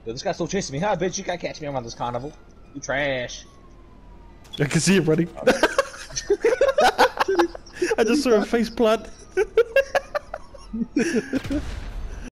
Yo, this guy's still chasing me. Huh, bitch? You can't catch me around this carnival. You trash. I can see him running. I just saw a face plant.